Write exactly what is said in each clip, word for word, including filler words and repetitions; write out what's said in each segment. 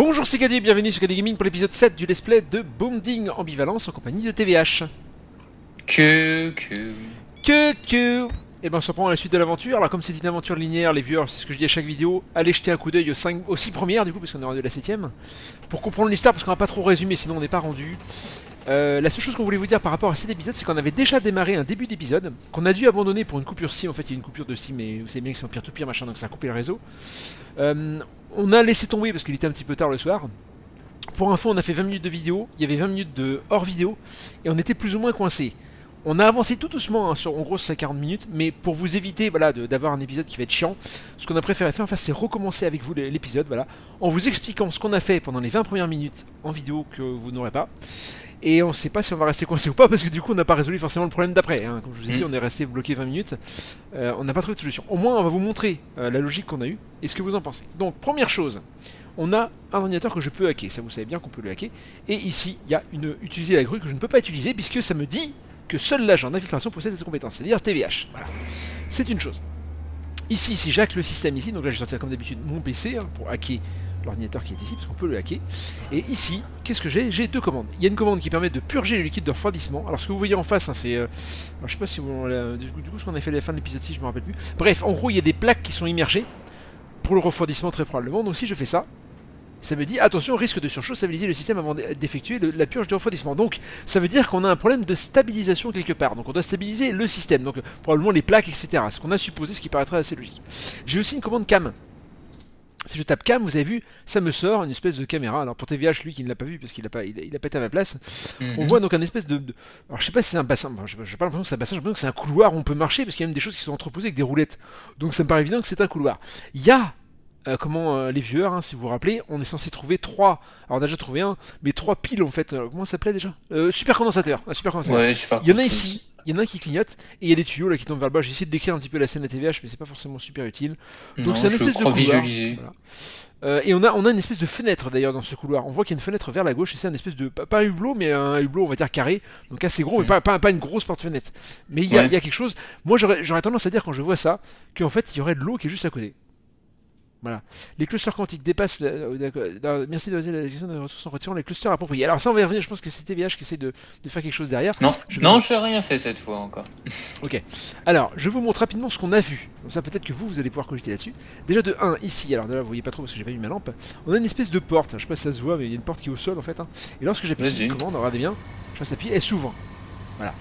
Bonjour, c'est Caddy, bienvenue sur Caddy Gaming pour l'épisode sept du let's play de Bonding Ambivalence en compagnie de T V H. Que, que... Que, que... Et ben on se reprend à la suite de l'aventure. Alors comme c'est une aventure linéaire, les viewers, c'est ce que je dis à chaque vidéo, allez jeter un coup d'œil aux, cinq... aux six premières du coup, parce qu'on est rendu à la septième. Pour comprendre l'histoire, parce qu'on va pas trop résumer, sinon on n'est pas rendu. Euh, la seule chose qu'on voulait vous dire par rapport à cet épisode, c'est qu'on avait déjà démarré un début d'épisode, qu'on a dû abandonner pour une coupure Steam. En fait il y a une coupure de Steam, mais vous savez bien que c'est en pire tout pire machin, donc ça a coupé le réseau. Euh, on a laissé tomber parce qu'il était un petit peu tard le soir. Pour info, on a fait vingt minutes de vidéo, il y avait vingt minutes de hors vidéo, et on était plus ou moins coincés. On a avancé tout doucement, hein, sur en gros c'est quarante minutes, mais pour vous éviter voilà, d'avoir un épisode qui va être chiant, ce qu'on a préféré faire, enfin, c'est recommencer avec vous l'épisode, voilà, en vous expliquant ce qu'on a fait pendant les vingt premières minutes en vidéo que vous n'aurez pas. Et on ne sait pas si on va rester coincé ou pas, parce que du coup on n'a pas résolu forcément le problème d'après, hein. Comme je vous ai dit, on est resté bloqué vingt minutes, euh, on n'a pas trouvé de solution. Au moins on va vous montrer euh, la logique qu'on a eue, et ce que vous en pensez. Donc première chose, on a un ordinateur que je peux hacker, ça vous savez bien qu'on peut le hacker, et ici il y a une utiliser la grue que je ne peux pas utiliser, puisque ça me dit que seul l'agent d'infiltration possède ces compétences, c'est-à-dire T V H. Voilà. C'est une chose. Ici, si j'hack le système ici, donc là je vais sortir comme d'habitude mon P C hein, pour hacker l'ordinateur qui est ici, parce qu'on peut le hacker. Et ici, qu'est-ce que j'ai? J'ai deux commandes. Il y a une commande qui permet de purger le liquide de refroidissement. Alors ce que vous voyez en face, hein, c'est... Euh... Alors, je sais pas si vous... Du coup, du coup, ce qu'on a fait à la fin de l'épisode six, je me rappelle plus. Bref, en gros, il y a des plaques qui sont immergées pour le refroidissement très probablement. Donc si je fais ça, ça me dit attention, risque de surchauffe, stabiliser le système avant d'effectuer la purge de refroidissement. Donc ça veut dire qu'on a un problème de stabilisation quelque part. Donc on doit stabiliser le système, donc probablement les plaques, et cetera. Ce qu'on a supposé, ce qui paraîtrait assez logique. J'ai aussi une commande cam. Si je tape cam, vous avez vu, ça me sort une espèce de caméra. Alors pour T V H, lui qui ne l'a pas vu parce qu'il a pas, il a, il a pas été à ma place, mm-hmm. On voit donc un espèce de, de... Alors je sais pas si c'est un bassin, bon, je n'ai pas l'impression que c'est un bassin, j'ai l'impression que c'est un couloir où on peut marcher parce qu'il y a même des choses qui sont entreposées avec des roulettes. Donc ça me paraît évident que c'est un couloir. Il y a Euh, comment euh, les viewers, hein, si vous vous rappelez, on est censé trouver trois. Alors on a déjà trouvé un, mais trois piles en fait. Euh, comment ça s'appelait déjà euh, Super condensateur. Un super condensateur. Ouais, super il y en a ici, il y en a un qui clignote et il y a des tuyaux là qui tombent vers le bas. J'ai essayé de décrire un petit peu la scène de T V H, mais c'est pas forcément super utile. Donc c'est un espèce de couloir. Voilà. Euh, et on a, on a une espèce de fenêtre d'ailleurs dans ce couloir. On voit qu'il y a une fenêtre vers la gauche et c'est un espèce de. Pas un hublot, mais un hublot on va dire carré. Donc assez gros, mmh. mais pas, pas, pas une grosse porte-fenêtre. Mais il y, ouais. y a quelque chose. Moi j'aurais tendance à dire quand je vois ça qu'en fait il y aurait de l'eau qui est juste à côté. Voilà. Les clusters quantiques dépassent. La... Merci de poser la question des ressources en retirant les clusters appropriés. Alors, ça, on va y revenir. Je pense que c'est T V H qui essaie de, de faire quelque chose derrière. Non, je non, je n'ai rien fait cette fois encore. Ok. Alors, je vous montre rapidement ce qu'on a vu. Comme ça, peut-être que vous, vous allez pouvoir cogiter là-dessus. Déjà, de un, ici. Alors, de là, vous voyez pas trop parce que j'ai pas mis ma lampe. On a une espèce de porte. Je sais pas si ça se voit, mais il y a une porte qui est au sol en fait. Hein. Et lorsque j'appuie sur cette commande, regardez bien, je reste appuyé, elle s'ouvre. Voilà.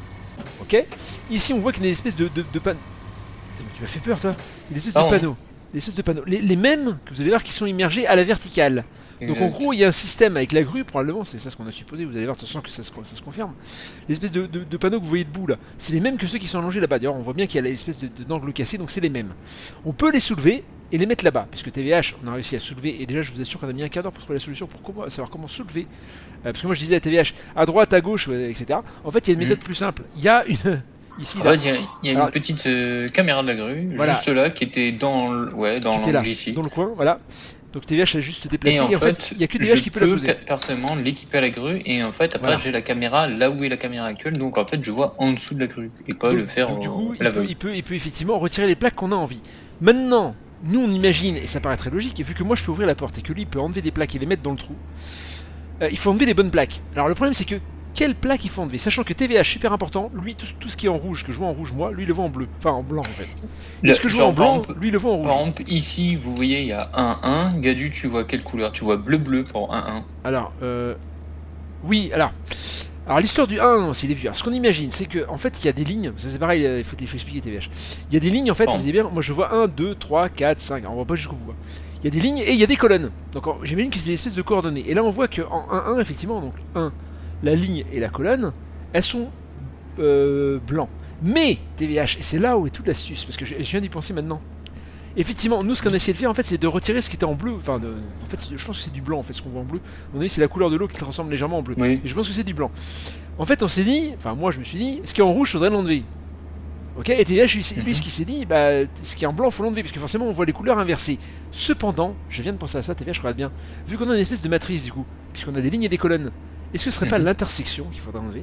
Ok. Ici, on voit qu'il y a une espèce de, de, de panneau. Tu m'as fait peur, toi. Une espèce de panneau. Des espèces de panneaux, les, les mêmes que vous allez voir qui sont immergés à la verticale. Exact. Donc en gros il y a un système avec la grue, probablement, c'est ça ce qu'on a supposé, vous allez voir de toute façon que ça se, ça se confirme. L'espèce de, de, de panneaux que vous voyez debout là, c'est les mêmes que ceux qui sont allongés là-bas. D'ailleurs on voit bien qu'il y a l'espèce d'angle de, cassé, donc c'est les mêmes. On peut les soulever et les mettre là-bas, puisque T V H on a réussi à soulever, et déjà je vous assure qu'on a mis un quart d'heure pour trouver la solution pour comment, savoir comment soulever. Euh, parce que moi je disais à T V H, à droite, à gauche, et cetera. En fait il y a une méthode mmh. plus simple, il y a une... Ici, là. Il y a, il y a Alors, une petite euh, caméra de la grue, voilà. Juste là, qui était dans le, ouais, dans l'angle ici. Dans le coin, voilà. Donc T V H a juste déplacé, et en, et en fait, fait, il n'y a que T V H qui peut la poser. Je peux personnellement l'équiper à la grue, et en fait, après, voilà. J'ai la caméra là où est la caméra actuelle, donc en fait, je vois en dessous de la grue, et pas donc, le faire donc, du coup, il peut, il, peut, il peut effectivement retirer les plaques qu'on a envie. Maintenant, nous, on imagine, et ça paraît très logique, et vu que moi, je peux ouvrir la porte, et que lui, il peut enlever des plaques et les mettre dans le trou, euh, il faut enlever les bonnes plaques. Alors le problème, c'est que quelle plaque il faut enlever, sachant que T V H super important, lui tout, tout ce qui est en rouge, que je vois en rouge moi, lui il le voit en bleu, enfin en blanc en fait. Le, ce que je vois en blanc, exemple, lui il le voit en rouge. Par exemple ici vous voyez il y a un un, Gadu tu vois quelle couleur? Tu vois bleu bleu pour un un. Alors euh... oui alors, alors l'histoire du un, c'est les vieux. Alors, ce qu'on imagine c'est que en fait il y a des lignes, ça c'est pareil, il faut, il faut expliquer T V H. Il y a des lignes en fait, vous voyez bien, moi je vois un, deux, trois, quatre, cinq, on voit pas jusqu'au bout. Il y a des lignes et il y a des colonnes, donc j'imagine que c'est des espèces de coordonnées. Et là on voit qu'en un un effectivement, donc un, la ligne et la colonne, elles sont euh, blancs. Mais, T V H, et c'est là où est toute l'astuce, parce que je, je viens d'y penser maintenant. Effectivement, nous ce qu'on a essayé de faire, en fait, c'est de retirer ce qui était en bleu. Enfin, de, en fait, je pense que c'est du blanc, en fait, ce qu'on voit en bleu. À mon avis, c'est la couleur de l'eau qui transforme légèrement en bleu. Oui. Et je pense que c'est du blanc. En fait, on s'est dit, enfin, moi je me suis dit, ce qui est en rouge, faudrait l'enlever. Ok, et T V H, lui, lui, ce qu'il s'est dit, bah, ce qui est en blanc, faut l'enlever, parce que forcément, on voit les couleurs inversées. Cependant, je viens de penser à ça, T V H, je regarde bien. Vu qu'on a une espèce de matrice, du coup, puisqu'on a des lignes et des colonnes, est-ce que ce serait mmh. pas l'intersection qu'il faudrait enlever?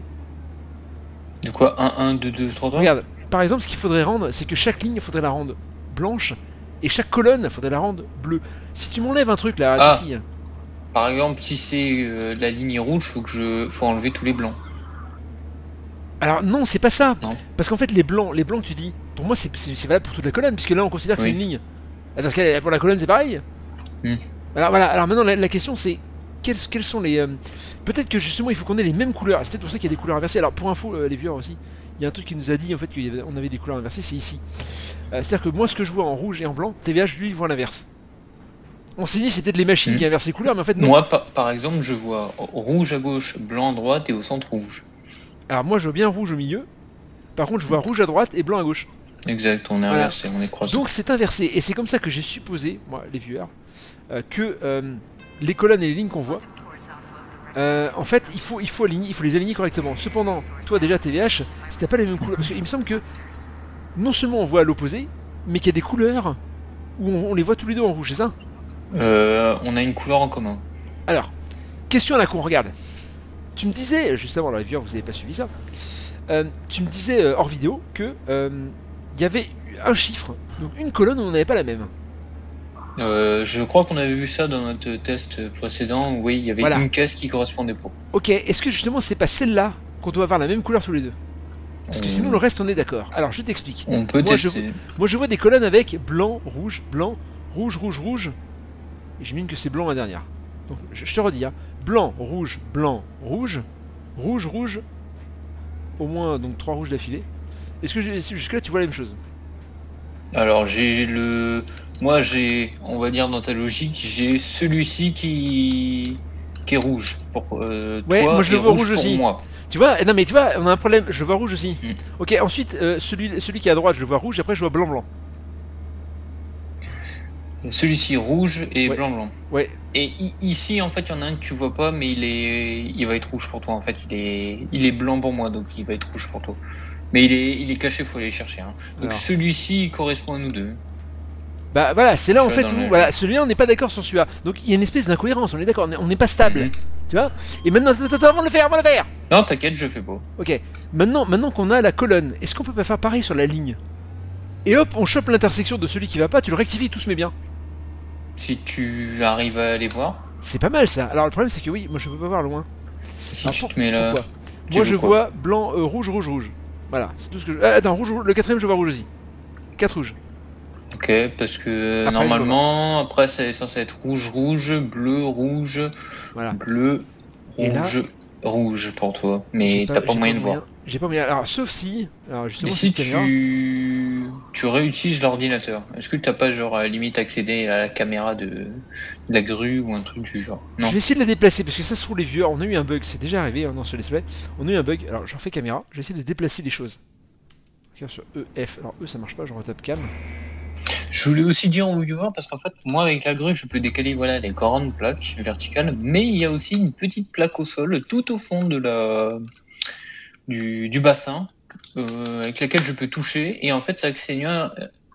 De quoi? un, un, deux, deux, trois, trois? Regarde, par exemple, ce qu'il faudrait rendre, c'est que chaque ligne, il faudrait la rendre blanche, et chaque colonne, il faudrait la rendre bleue. Si tu m'enlèves un truc là, ah. ici, Par exemple, si c'est euh, la ligne rouge, faut que je, faut enlever tous les blancs. Alors non, c'est pas ça. Non. Parce qu'en fait, les blancs, les blancs que tu dis, pour moi, c'est valable pour toute la colonne, puisque là, on considère que oui. c'est une ligne. Alors que pour la colonne, c'est pareil. Mm. Alors voilà. Alors maintenant, la, la question, c'est quelles, quelles sont les. Euh, Peut-être que justement, il faut qu'on ait les mêmes couleurs. C'est peut-être pour ça qu'il y a des couleurs inversées. Alors pour info, euh, les viewers aussi, il y a un truc qui nous a dit en fait qu'on avait des couleurs inversées. C'est ici. Euh, C'est-à-dire que moi, ce que je vois en rouge et en blanc, T V H lui, il voit l'inverse. On s'est dit c'est peut-être les machines mmh. qui inversent les couleurs, mais en fait non. Moi, par, par exemple, je vois rouge à gauche, blanc à droite et au centre rouge. Alors moi, je vois bien rouge au milieu. Par contre, je vois rouge à droite et blanc à gauche. Exact, on est voilà. inversé, on est croisé. Donc c'est inversé, et c'est comme ça que j'ai supposé, moi, les viewers, euh, que euh, les colonnes et les lignes qu'on voit, euh, en fait, il faut, il, faut aligner, il faut les aligner correctement. Cependant, toi déjà T V H, si t'as pas les mêmes couleurs, parce qu'il me semble que non seulement on voit à l'opposé, mais qu'il y a des couleurs où on, on les voit tous les deux en rouge, c'est ça? Euh, on a une couleur en commun. Alors, question à la con, regarde. Tu me disais, juste avant, dans la viewers, vous avez pas suivi ça, euh, tu me disais euh, hors vidéo que euh, il y avait un chiffre, donc une colonne où on n'avait pas la même. Euh, je crois qu'on avait vu ça dans notre test précédent, où, oui, il y avait voilà. une case qui correspondait pas. Ok, est-ce que justement c'est pas celle-là qu'on doit avoir la même couleur tous les deux? Parce que sinon le reste on est d'accord. Alors je t'explique. On peut moi, tester. Je, moi je vois des colonnes avec blanc, rouge, blanc, rouge, rouge, rouge. Et j'imagine que c'est blanc la dernière. Donc je, je te redis, hein. Blanc, rouge, blanc, rouge, rouge, rouge. Au moins donc trois rouges d'affilée. Est-ce que jusque là tu vois la même chose? Alors j'ai le... Moi j'ai, on va dire dans ta logique, j'ai celui-ci qui... qui est rouge. Pour, euh, ouais, toi, moi je le vois rouge, rouge aussi. Moi. Tu vois, non mais tu vois, on a un problème, je le vois rouge aussi. Mm. Ok, ensuite, euh, celui, celui qui est à droite, je le vois rouge, et après je vois blanc-blanc. Celui-ci rouge et ouais. blanc-blanc. Ouais. Et ici, en fait, il y en a un que tu vois pas, mais il est, il va être rouge pour toi. En fait, il est, il est blanc pour moi, donc il va être rouge pour toi. Mais il est, il est caché, faut aller chercher. Hein. Donc celui-ci correspond à nous deux. Bah voilà, c'est là en fait où, le... voilà, celui-là on n'est pas d'accord sur celui-là. Donc il y a une espèce d'incohérence, on est d'accord, on n'est pas stable. Mm-hmm. Tu vois? Et maintenant, attends, avant de le faire, avant de le faire. Non, t'inquiète, je fais pas. Ok, maintenant, maintenant qu'on a la colonne, est-ce qu'on peut pas faire pareil sur la ligne? Et hop, on chope l'intersection de celui qui va pas, tu le rectifies, tout se met bien. Si tu arrives à aller voir. C'est pas mal ça. Alors le problème c'est que oui, moi je peux pas voir loin. Si Alors, tu te mets là. Moi je quoi vois blanc, euh, rouge, rouge, rouge. Voilà, c'est tout ce que je... Ah, attends, rouge, rouge, le quatrième je vois rouge aussi. quatre rouges. Ok, parce que après, normalement, après c'est censé être rouge, rouge, bleu, rouge, voilà. bleu, rouge, là, rouge pour toi. Mais t'as pas, pas moyen de voir. J'ai pas moyen. Alors, sauf si. Alors, justement, Et si tu... tu réutilises l'ordinateur, est-ce que t'as pas, genre, à la limite accéder à la caméra de... de la grue ou un truc du genre? Non. Je vais essayer de la déplacer parce que ça se trouve, les viewers, on a eu un bug. C'est déjà arrivé hein, dans ce let's play. On a eu un bug. Alors, j'en fais caméra. Je vais essayer de déplacer les choses. Regarde sur E, F. Alors, E, ça marche pas. J'en retape cam. Je voulais aussi dire aux viewers parce qu'en fait, moi avec la grue, je peux décaler voilà, les grandes plaques verticales, mais il y a aussi une petite plaque au sol tout au fond de la... du, du bassin euh, avec laquelle je peux toucher et en fait ça actionne,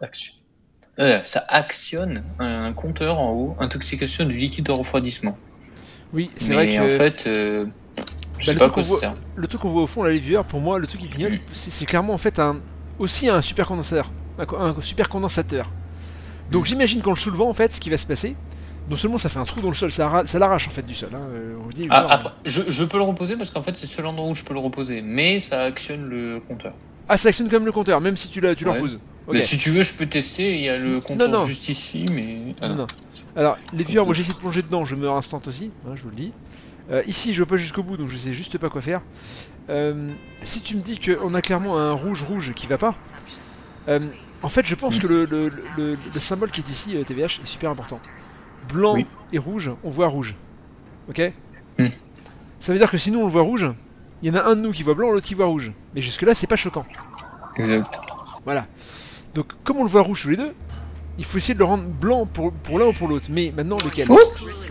euh, ça actionne un compteur en haut, intoxication du liquide de refroidissement. Oui, c'est vrai que... en fait, euh, je bah, sais pas quoi ça sert. Le truc qu'on voit au fond, là, les viewers, pour moi, le truc qui clignote, mm. c'est clairement en fait un... aussi un super condensateur. Un super condensateur. Donc mmh. j'imagine qu'en le soulevant en fait ce qui va se passer, non seulement ça fait un trou dans le sol, ça, ça l'arrache en fait du sol. Hein, on vous dit, ah, après, hein. je, je peux le reposer parce qu'en fait c'est le seul endroit où je peux le reposer, mais ça actionne le compteur. Ah ça actionne quand même le compteur, même si tu, tu ouais. le reposes. Okay. Mais si tu veux je peux tester, il y a le compteur non, non. juste ici, mais... Ah, non, non. Alors les viewers, moi j'ai essayé de plonger dedans, je meurs instant aussi, hein, je vous le dis. Euh, ici je vais pas jusqu'au bout donc je sais juste pas quoi faire. Euh, si tu me dis qu'on a clairement un rouge-rouge qui va pas... Euh, en fait, je pense que le, le, le, le symbole qui est ici, T V H, est super important. Blanc oui. et rouge, on voit rouge. Ok mm. Ça veut dire que sinon on le voit rouge, il y en a un de nous qui voit blanc, l'autre qui voit rouge. Mais jusque-là, c'est pas choquant. Exact. Voilà. Donc, comme on le voit rouge tous les deux, il faut essayer de le rendre blanc pour, pour l'un ou pour l'autre. Mais maintenant, lequel? oh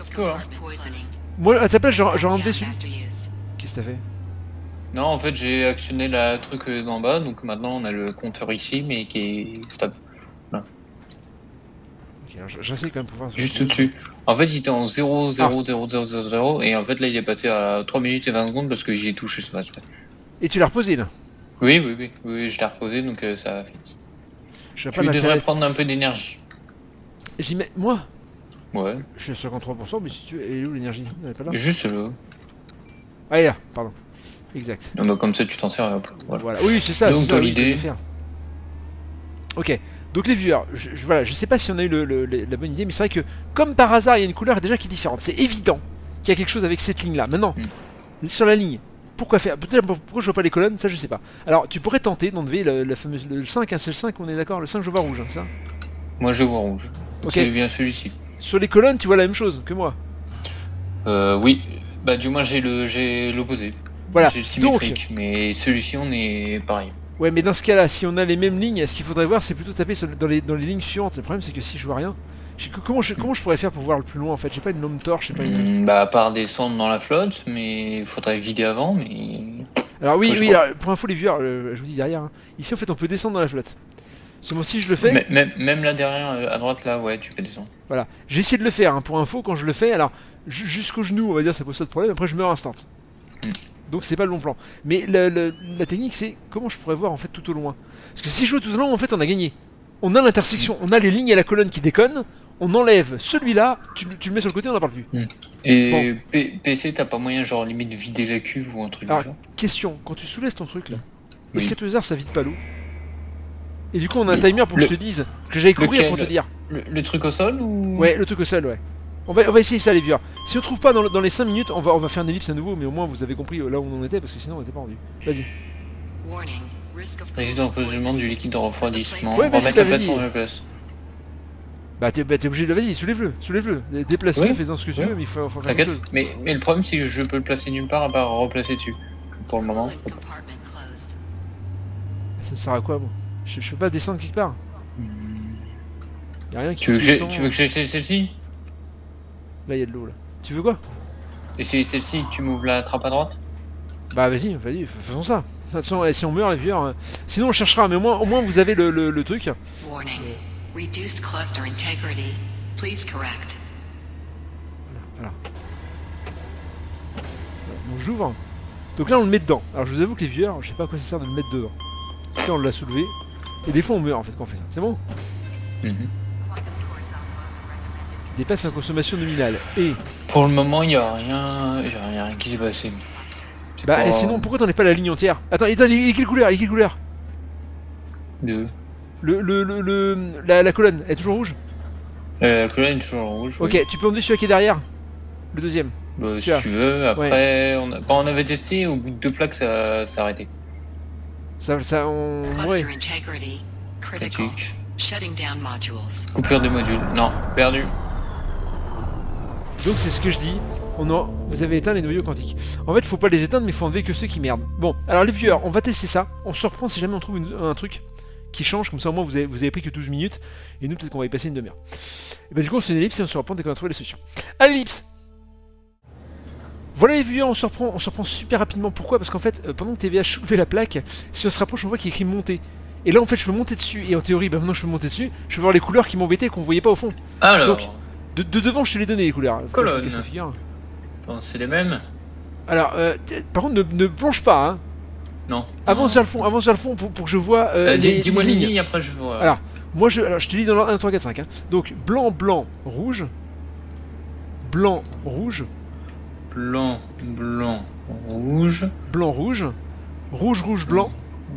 Moi, à ta place, j'en rendais dessus. Qu'est-ce que t'as fait? Non, en fait, j'ai actionné la truc d'en bas, donc maintenant on a le compteur ici, mais qui est stable. Voilà. Ok, j'essaie quand même pour voir. Juste au-dessus. En fait, il était en zéro zéro zéro zéro zéro zéro, et en fait, là, il est passé à trois minutes et vingt secondes parce que j'y ai touché ce match. Et tu l'as reposé là? Oui, oui, oui, oui, je l'ai reposé, donc euh, ça va faire. Je tu devrais prendre un peu d'énergie. J'y mets. Moi Ouais. Je suis à cinquante-trois pour cent, mais si tu veux, elle est où l'énergie? Elle est pas là. Juste là. Ah, elle est là, pardon. Exact. Non, bah, comme ça, tu t'en sers et hop. Voilà. voilà. Oui, c'est ça. Donc, ça, l'idée. Oui, ok. Donc les viewers, je, je, voilà, je sais pas si on a eu le, le, le, la bonne idée, mais c'est vrai que comme par hasard, il y a une couleur déjà qui est différente. C'est évident qu'il y a quelque chose avec cette ligne-là. Maintenant, mm. sur la ligne, pourquoi faire? Peut-être pourquoi je vois pas les colonnes, ça je sais pas. Alors, tu pourrais tenter d'enlever la, la fameuse le cinq, hein, c'est le cinq, on est d'accord? Le cinq, je vois rouge, hein, ça? Moi, je vois rouge. Ok. C'est bien celui-ci. Sur les colonnes, tu vois la même chose que moi? Euh, oui. Bah, du moins, j'ai le, j'ai l'opposé. Voilà. J'ai le symétrique, donc, mais celui-ci, on est pareil. Ouais, mais dans ce cas-là, si on a les mêmes lignes, ce qu'il faudrait voir, c'est plutôt taper sur, dans, les, dans les lignes suivantes. Le problème, c'est que si je vois rien, je, comment, je, comment je pourrais faire pour voir le plus loin en fait? J'ai pas une lampe torche, j'ai pas une... Mmh, bah, à part descendre dans la flotte, mais il faudrait vider avant, mais. Alors, oui, oui, alors, pour info, les viewers, euh, je vous dis derrière, hein, ici en fait, on peut descendre dans la flotte. Seulement si je le fais. Mais, même, même là derrière, à droite, là, ouais, tu peux descendre. Voilà, j'ai essayé de le faire, hein, pour info, quand je le fais, alors, jusqu'au genou, on va dire, ça pose pas de problème, après je meurs instant. Mmh. Donc c'est pas le bon plan. Mais le, le, la technique c'est comment je pourrais voir en fait tout au loin. Parce que si je joue tout au loin en fait on a gagné. On a l'intersection, on a les lignes et la colonne qui déconnent, on enlève celui-là, tu, tu le mets sur le côté, on n'en parle plus. Mm. Et bon. P C t'as pas moyen genre limite de vider la cuve ou un truc Alors, genre. Question, quand tu soulèves ton truc là, oui. est-ce qu'à tout hasard ça vide pas l'eau? Et du coup on a un timer pour le, que je te dise, que j'aille courir lequel, pour te dire. Le, le truc au sol ou... Ouais, le truc au sol, ouais. On va, on va essayer ça les viewers. Si on trouve pas dans, dans les cinq minutes, on va, on va faire une ellipse à nouveau, mais au moins vous avez compris là où on en était, parce que sinon on était pas rendu. Vas-y. Risque d'empoisonnement du liquide de refroidissement. Ouais, remettre la plateforme à la place. Bah t'es bah, obligé de... Vas-y, soulève-le, soulève-le. Déplace-le, oui. Fais-en ce que tu oui. veux, mais il faut, faut faire quelque chose. Mais, mais le problème c'est que je peux le placer nulle part à part replacer dessus. Pour le moment. Ça me sert à quoi moi? je, je peux pas descendre quelque part. Hmm. Y'a rien qui tu veux, descend, que tu veux que j'essaie celle-ci? Là y'a de l'eau là. Tu veux quoi? Et c'est celle-ci, tu m'ouvres la trappe à droite? Bah vas-y, vas-y, faisons ça. De toute façon, si on meurt les vieux, hein. Sinon on cherchera, mais au moins, au moins vous avez le, le, le truc. Warning. Reduced cluster integrity. Please correct. Voilà. Donc j'ouvre. Donc là on le met dedans. Alors je vous avoue que les vieux, je sais pas à quoi ça sert de le mettre dedans. En tout cas on l'a soulevé. Et des fois on meurt en fait quand on fait ça. C'est bon? Mm-hmm. Dépasse la consommation nominale. Et pour le moment, il n'y a rien, y a rien qui s'est passé. Bah, pas... et sinon, pourquoi t'en es pas la ligne entière? Attends, attends, il est quelle couleur? Il est quelle couleur? Deux. Le, le, le, le la, la colonne, elle est toujours rouge? euh, La colonne est toujours rouge. Ok, oui. Tu peux enlever celui qui est derrière? Le deuxième? Bah, si tu veux, après, ouais. on a... quand on avait testé, au bout de deux plaques, ça s'est arrêté. Ça, ça, on... Ouais. Coupure des modules, non, perdu. Donc c'est ce que je dis, on a... vous avez éteint les noyaux quantiques. En fait, faut pas les éteindre, mais faut enlever que ceux qui merdent. Bon, alors les viewers, on va tester ça. On se reprend si jamais on trouve une... un truc qui change, comme ça au moins vous avez, vous avez pris que douze minutes, et nous peut-être qu'on va y passer une demi-heure. Et bah du coup on se fait une ellipse et on se reprend dès qu'on a trouvé les solutions. À l'ellipse. Voilà les viewers, on se reprend, on se reprend super rapidement. Pourquoi? Parce qu'en fait, euh, pendant que T V H soulevait la plaque, si on se rapproche, on voit qu'il y a écrit monter. Et là en fait je peux monter dessus, et en théorie, bah maintenant je peux monter dessus, je peux voir les couleurs qui m'embêtaient et qu'on voyait pas au fond. Alors... Donc, De, de devant, je te les donné les couleurs. Colonne. C'est les mêmes. Alors, euh, par contre, ne, ne plonge pas, hein. Non. Avance vers le fond, avance vers le fond pour, pour que je vois. Euh, euh, Dis-moi les, les lignes, après je vois. Alors, moi je, alors, je te lis dans l'ordre un, trois, quatre, cinq. Hein. Donc, blanc, blanc, rouge. Blanc, rouge. Blanc, blanc, rouge. Blanc, rouge. Rouge, rouge, blanc.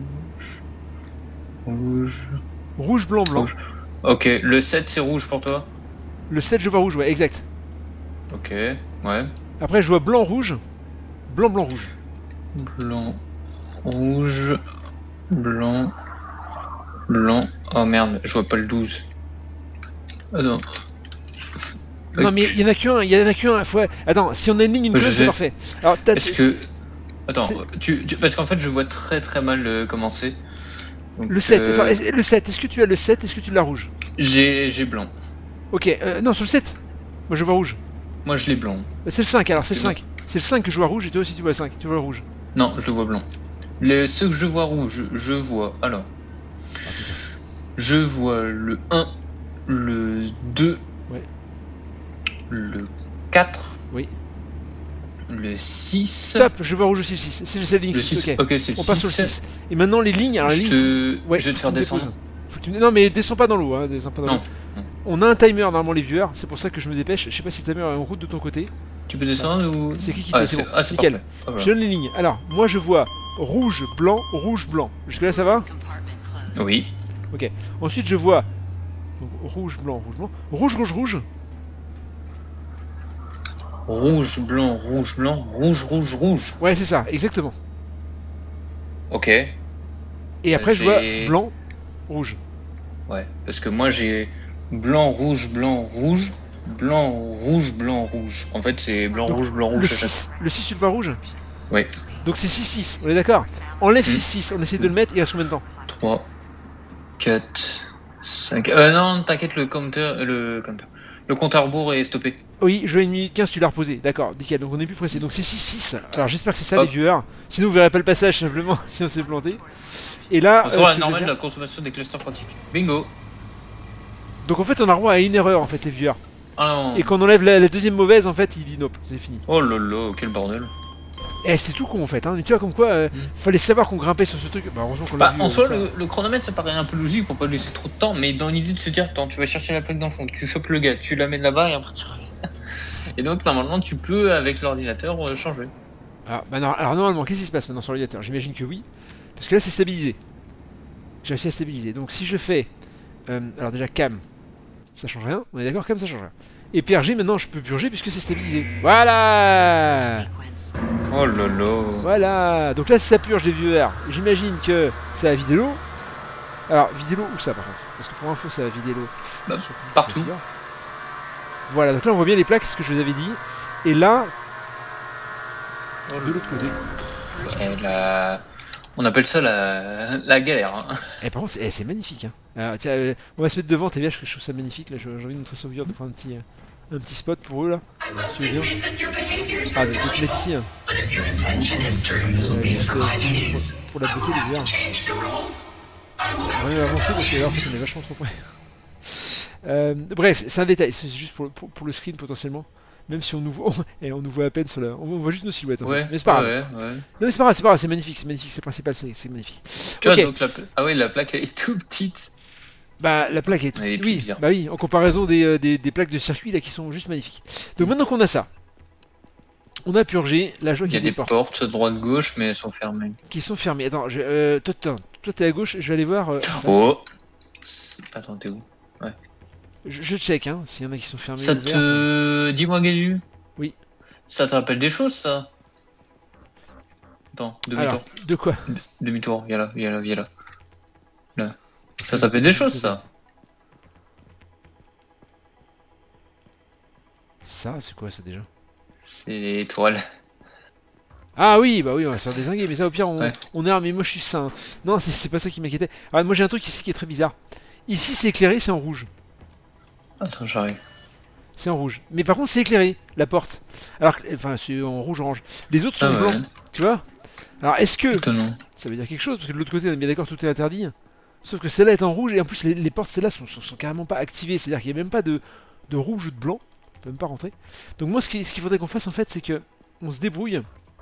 Rouge. Rouge, blanc, blanc. Rouge. Ok, le sept c'est rouge pour toi? Le sept, je vois rouge, ouais, exact. Ok, ouais. Après, je vois blanc, rouge. Blanc, blanc, rouge. Blanc, rouge, blanc, blanc. Oh merde, je vois pas le douze. Ah non. Non, mais il y en a qu'un, il y en a qu'un. Faut... Attends, si on a une ligne, une colonne, c'est parfait. Alors, Est-ce que. Attends, tu, tu... parce qu'en fait, je vois très très mal euh, commencer. Donc, le sept, euh... enfin, le sept, est-ce que tu as le sept? Est-ce que tu l'as rouge? J'ai blanc. Ok, euh, non, sur le sept. Moi je vois rouge. Moi je l'ai blanc. Bah, c'est le cinq alors, c'est le cinq. C'est le cinq que je vois rouge et toi aussi tu vois le cinq, tu vois le rouge. Non, je le vois blanc. Les, ceux que je vois rouge, je vois. Alors. Ah, je vois le un, le deux, ouais. Le quatre, oui. Le six. Stop, je vois rouge aussi le six. C'est la ligne six, ok. Okay, on passe sur le six. Et maintenant les lignes, alors les je lignes. Te... Ouais, je vais te faire descendre. Faut que tu... Non mais descends pas dans l'eau, hein, descends pas dans l'eau. On a un timer normalement les viewers, c'est pour ça que je me dépêche. Je sais pas si le timer est en route de ton côté. Tu peux descendre ou... C'est qui qui ah, t'a, c'est bon, ah, c'est nickel. Ah, voilà. Je donne les lignes. Alors, moi je vois rouge, blanc, rouge, blanc. Jusque là ça va? Oui. Ok. Ensuite je vois donc, rouge, blanc, rouge, blanc. Rouge, rouge, rouge. Rouge, blanc, rouge, blanc, rouge, rouge, rouge. Ouais, c'est ça, exactement. Ok. Et après je vois J'ai- blanc, rouge. Ouais, parce que moi j'ai blanc, rouge, blanc, rouge, blanc, rouge, blanc, rouge. En fait, c'est blanc, Donc, rouge, blanc, Le rouge. c'est ça. six, le six tu le vois rouge? Ouais. Donc c'est six six, on est d'accord? Enlève Mm. six six, on essaie de le mettre, il reste combien de temps? trois, quatre, cinq. Euh, non, t'inquiète, le compteur, euh, le compteur. Le compte à rebours est stoppé. Oui, je vois une minute quinze, tu l'as reposé, d'accord, nickel, donc on est plus pressé. Donc c'est six six, alors j'espère que c'est ça Hop. les viewers, sinon vous verrez pas le passage simplement si on s'est planté. Et là, On euh, trouve ce la que je vais normale de faire- la consommation des clusters quantiques. Bingo. donc en fait on a le droit à une erreur en fait les viewers. Ah non. Et quand on enlève la, la deuxième mauvaise en fait il dit nope, c'est fini. Oh lolo, quel bordel. Eh c'est tout con en fait, hein. Mais tu vois comme quoi, euh, Mm. fallait savoir qu'on grimpait sur ce truc, bah heureusement qu'on l'a Bah, vu. en euh, soi, comme ça. le, le chronomètre ça paraît un peu logique pour pas laisser trop de temps, mais dans l'idée de se dire, attends, tu vas chercher la plaque dans le fond, tu chopes le gars, tu l'amènes là-bas et après tu reviens. Et donc, normalement, tu peux, avec l'ordinateur, euh, changer. Ah, bah non, alors normalement qu'est-ce qui se passe maintenant sur l'ordinateur? J'imagine que oui, parce que là c'est stabilisé. J'ai réussi à stabiliser, donc si je fais... euh, alors déjà cam, ça change rien, on est d'accord, cam ça change rien. Et P R G maintenant je peux purger puisque c'est stabilisé. Voilà. Sequence. Oh lolo. Voilà, donc là si ça purge les viewers, j'imagine que ça va vider l'eau. Alors vider l'eau où ça par contre? Parce que pour info ça va vider l'eau Bah, sur- partout. c'est vidéo. Voilà, donc là on voit bien les plaques, c'est ce que je vous avais dit. Et là, Oh de l'autre côté. Et la- On appelle ça la, la galère. Hein. Eh par contre c'est eh, c'est magnifique hein. Alors, tiens, euh, on va se mettre devant T V H parce que je trouve ça magnifique. Là j'ai j'ai envie de montrer ça aux viewers, de prendre un petit, euh, un petit spot pour eux là. Tu veux bien? Ah, de, de te mettre ici hein. Euh, juste, euh, pour, pour la beauté des viewers. On va avancer parce que là en fait on est vachement trop près. Euh, bref, c'est un détail, c'est juste pour, pour, pour le screen potentiellement. Même si on nous voit, et on nous voit à peine sur la... On voit juste nos silhouettes en Ouais, fait. Mais c'est pas grave. ouais, ouais. Non mais c'est pas grave, c'est pas grave, c'est magnifique, c'est magnifique, c'est le principal, c'est c'est magnifique. Tu Ok. vois, donc la pla- ah oui, la plaque elle est tout petite. Bah la plaque est toute Elle est petite, plus oui, bizarre. bah oui, en comparaison des, euh, des, des plaques de circuit là qui sont juste magnifiques. Donc maintenant qu'on a ça, on a purgé la joie Il qu'il y y a a des des portes, portes droite-gauche, mais elles sont fermées. qui sont fermées. Attends, je, euh, toi, toi, toi t'es à gauche, je vais aller voir. euh, en face. Oh. Attends, t'es où? Je, je check hein, s'il y en a qui sont fermées. Ça ouvertes. te... Dis-moi, Gadu. Oui. Ça te rappelle des choses, ça? Attends, demi-tour. Alors, de quoi? Demi-tour, viens là, viens là, viens là. Là. Ça s'appelle des choses, ça? Ça, c'est quoi ça déjà? C'est les étoiles. Ah oui, bah oui, on va se faire dézinguer, mais ça au pire on, Ouais. on est armé, moi je suis sain. Non, c'est c'est pas ça qui m'inquiétait. Ah, moi j'ai un truc ici qui est très bizarre. Ici c'est éclairé, c'est en rouge. Attends, j'arrive. C'est en rouge. Mais par contre c'est éclairé, la porte. Alors, que- enfin c'est en rouge-orange. Les autres sont Ah ouais. blancs, tu vois? Alors est-ce que Étonnant. ça veut dire quelque chose? Parce que de l'autre côté on est bien d'accord, tout est interdit. Sauf que celle-là est en rouge et en plus les, les portes celles-là sont, sont, sont carrément pas activées. C'est-à-dire qu'il n'y a même pas de, de rouge ou de blanc. On peut même pas rentrer. Donc moi ce qu'il ce qu'il faudrait qu'on fasse en fait c'est que on se débrouille.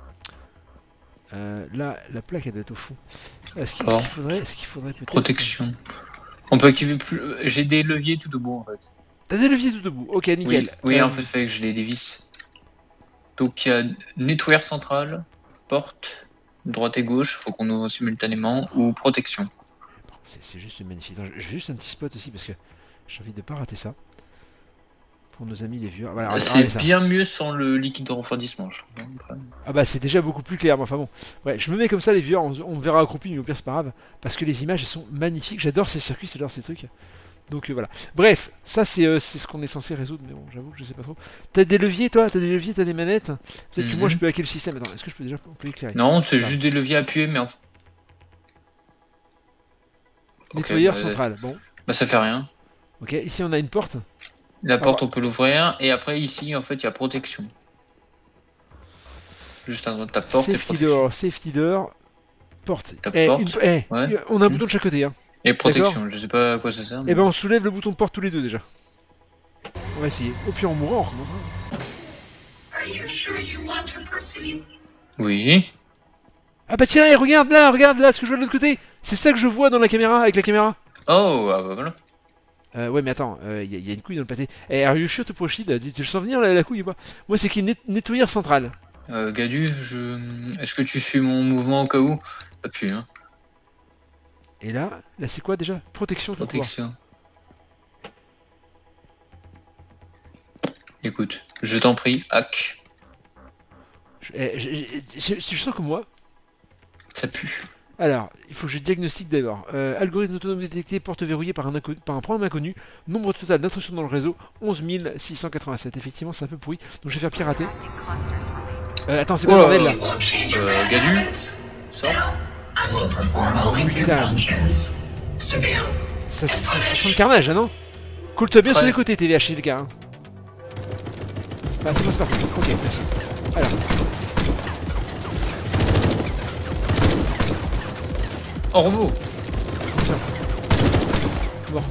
Euh, là, la plaque elle doit être au fond. Est-ce qu'il Oh. ce qu'il faudrait, ce qu'il faudrait peut-être. Protection. On peut activer plus. J'ai des leviers tout debout en fait. T'as des leviers tout debout. Ok, nickel. Oui, oui Euh, en fait, il fallait que j'ai des vis. Donc il y a nettoyer central, porte, droite et gauche, faut qu'on ouvre simultanément, ou protection. C'est c'est juste magnifique. Attends, je je fais juste un petit spot aussi parce que j'ai envie de pas rater ça. Pour nos amis les vieux. Voilà, regardez C'est ça. bien mieux sans le liquide de refroidissement, je trouve. Après. Ah bah c'est déjà beaucoup plus clair. Mais enfin bon. Ouais, je me mets comme ça les vieux. On, on me verra accroupi, mais au pire c'est pas grave. Parce que les images elles sont magnifiques. J'adore ces circuits, j'adore ces trucs. Donc euh, voilà. Bref, ça c'est euh, c'est ce qu'on est censé résoudre. Mais bon, j'avoue que je sais pas trop. T'as des leviers toi? T'as des leviers? T'as des manettes? Peut-être que moi je Mhm. peux hacker le système. Attends, est-ce que je peux déjà on peut éclairer? Non, c'est Ça. juste des leviers appuyés, mais en... Ok, Nettoyeur bah, central. Bon. bah ça fait rien. Ok, ici on a une porte. La porte, Ah. on peut l'ouvrir, et après ici, en fait, il y a protection. Juste à droite de ta porte et Safety protection. door, safety door, porte. Ta Eh, porte, une- eh, ouais. on a un Hmm. bouton de chaque côté. Hein. Et protection, je sais pas à quoi ça sert. Eh mais- ben on soulève le bouton de porte tous les deux déjà. On va essayer. Au pire on mourra, on recommencera. Are you sure you want to proceed? Oui. Ah bah tiens, eh, regarde là, regarde là ce que je vois de l'autre côté. C'est ça que je vois dans la caméra, avec la caméra. Oh, ah bah voilà. Euh, ouais, mais attends, il euh, y, y a une couille dans le pâté. Eh, are you sure to proceed? Tu le sens venir la, la couille ou pas? Moi, c'est qui net nettoyeur central. Euh, Gadu, je... est-ce que tu suis mon mouvement au cas où? Appuie, hein. Et là, là c'est quoi déjà? Protection. Protection. Écoute, je t'en prie, hack. Je, eh, je, je, je, je sens comme moi. Ça pue. Alors, il faut que je diagnostique d'abord. Euh, algorithme autonome détecté, porte verrouillée par un, par un problème inconnu. Nombre total d'intrusions dans le réseau, onze mille six cent quatre-vingt-sept. Effectivement, c'est un peu pourri. Donc je vais faire pirater. Euh, attends, c'est quoi oh, le bordel là? Euh, Gadu, sors. Putain. Ça, ça, ça sent le carnage, hein, non? Coule-toi bien ouais. Sur les côtés, T V H, les gars. Hein. Ah, c'est bon, c'est parti. Ok, merci. Alors. Oh, robot. Tiens. Bon.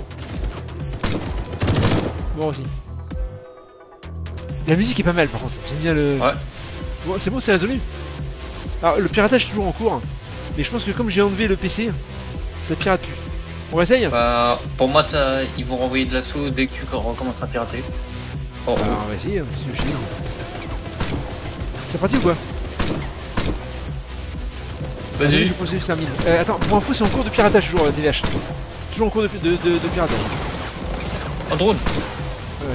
Bon aussi. La musique est pas mal par contre. J'aime bien le... Ouais. Bon, c'est bon, c'est résolu. Alors, le piratage est toujours en cours. Mais je pense que comme j'ai enlevé le P C, ça pirate plus. On réessaye? Bah, pour moi, ça, ils vont renvoyer de l'assaut dès que tu recommenceras à pirater. Oh, bah, on va essayer, hein, si je dis. C'est parti ou quoi? Vas-y. Je processus termine. Euh, attends, pour info, c'est en cours de piratage toujours, la T V H. Toujours en cours de, de, de, de piratage. Un drone. Ouais.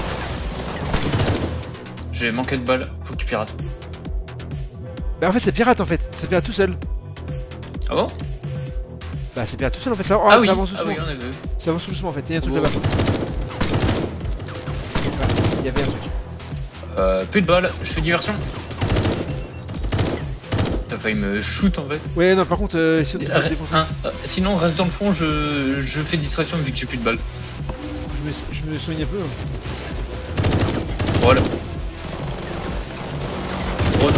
J'ai manqué de balles, faut que tu pirates. Bah en fait, c'est pirate en fait, ça pirate tout seul. Ah bon? Bah c'est pirate tout seul en fait, ça, oh, ah ça oui. avance doucement. Ah oui, on a vu. Ça avance doucement en fait, il y a un truc oh. là-bas. Il y avait un truc. Euh, plus de balles, je fais diversion. T'as failli me shoot en fait. Ouais, non, par contre, euh, si on te défoncer. Hein, euh, sinon, reste dans le fond, je, je fais distraction vu que j'ai plus de balles. Je me, je me soigne un peu. Hein. Voilà. Drone.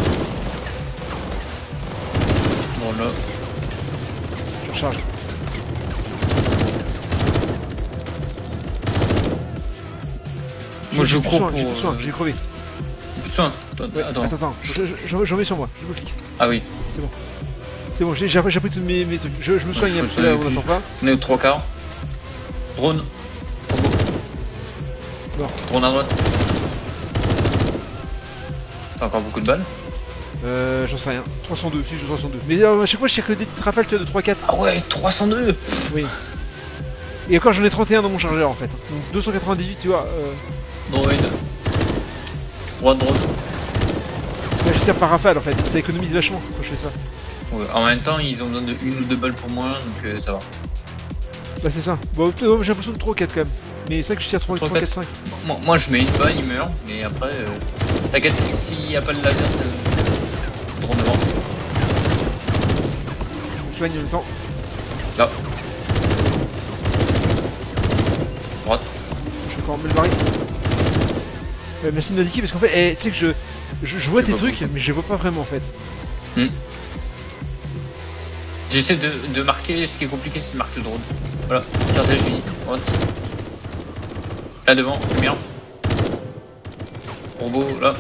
Bon là. Je recharge. Moi je crois pour... J'ai plus de soin, j'ai crevé. Plus de soin. Attends, ouais, attends. Attends, attends, j'en mets sur moi, je me clique. Ah oui. C'est bon. C'est bon, j'ai pris tous mes, mes trucs. Je, je me soigne un peu là, on n'attend pas. On est aux trois quarts. Drone. Bon. Drone à droite. T'as encore beaucoup de balles? Euh, j'en sais rien. trois cent deux, si je joue trois cent deux. Mais euh, à chaque fois, je tire que des petites rafales, tu vois, de trois quatre. Ah ouais, trois cent deux. Oui. Et encore, j'en ai trente et un dans mon chargeur en fait. Donc deux cent quatre-vingt-dix-huit, tu vois. Euh... Drone. Droite, drone. Là, je tire par rafale en fait. Ça économise vachement quand je fais ça. Ouais, en même temps, ils ont besoin de une ou deux balles pour moi, donc euh, ça va. Bah, c'est ça. Bon, euh, j'ai l'impression de trois quatre quand même. Mais c'est vrai que je tire trois quatre cinq. Moi, moi, je mets une balle, il meurt. Mais après, euh... t'inquiète, s'il n'y a pas de laser, c'est drone devant. Je soigne le temps. Là. Droite. Je vais encore me le barrer. Euh, merci de m'indiquer parce qu'en fait, eh, tu sais que je, je, je vois tes trucs, mais je les vois pas vraiment en fait. Hmm. J'essaie de, de marquer, ce qui est compliqué c'est de marquer le drone. Voilà, regardez, je finis. Droite. Là devant, lumière. Robot, là.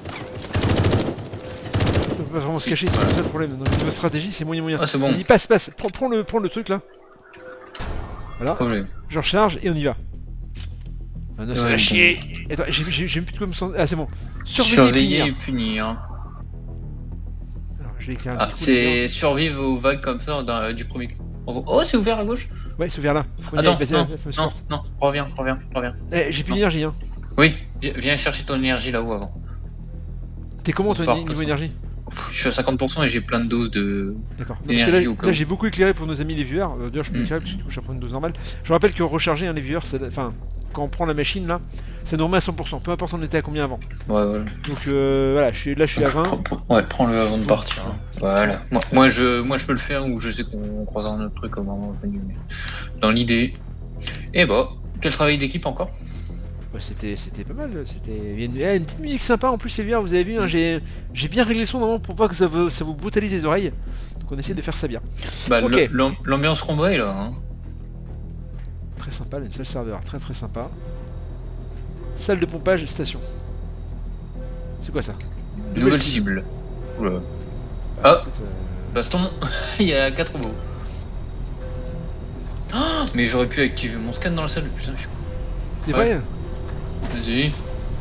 On peut pas vraiment se cacher, c'est voilà. Ça le problème. Dans une stratégie, c'est moyen moyen. Ah, c'est bon. Vas-y, passe, passe. Prends, prends, le, prends le truc là. Voilà. Problème. Je recharge et on y va. Ah non, ça va chier. Attends, j'ai même plus de quoi me sentir. Ah, c'est bon. Surveiller, Surveiller et punir. Et punir. Alors, je vais écrire un ah, petit c'est survivre aux vagues comme ça dans, euh, du premier. Oh, c'est ouvert à gauche? Ouais, c'est ouvert là. Attends, non, non, non, reviens, reviens, reviens. Eh, j'ai plus d'énergie, hein. Oui, viens chercher ton énergie là-haut avant. T'es comment ton niveau énergie? Je suis à cinquante pour cent et j'ai plein de doses de. D'accord. Là, là j'ai beaucoup éclairé pour nos amis les viewers. Euh, D'ailleurs, je peux mmh. éclairer parce que du coup, je prends une dose normale. Je rappelle que recharger hein, les viewers, enfin, quand on prend la machine là, ça nous remet à cent pour cent. Peu importe on était à combien avant. Ouais, voilà. Donc euh, voilà, je suis, là je suis Donc, à vingt. Ouais, prends-le avant de partir. Hein. Voilà. Moi, moi, je, moi, je peux le faire ou je sais qu'on croise un autre truc au moment venu. Dans l'idée. Et bah, quel travail d'équipe encore? Bah, c'était pas mal, c'était une, eh, une petite musique sympa en plus c'est bien, vous avez vu, hein, j'ai bien réglé le son normalement pour pas que ça vous, ça vous brutalise les oreilles. Donc on essaie de faire ça bien. Bah okay. L'ambiance combat est là. Hein. Très sympa, une salle serveur, très très sympa. Salle de pompage, station. C'est quoi ça? Nouvelle, Nouvelle cible. cible. Oula. Ah, écoute, euh... baston, il y a quatre robots. Oh Mais j'aurais pu activer mon scan dans la salle, putain, je suis con. C'est vrai? Vas-y.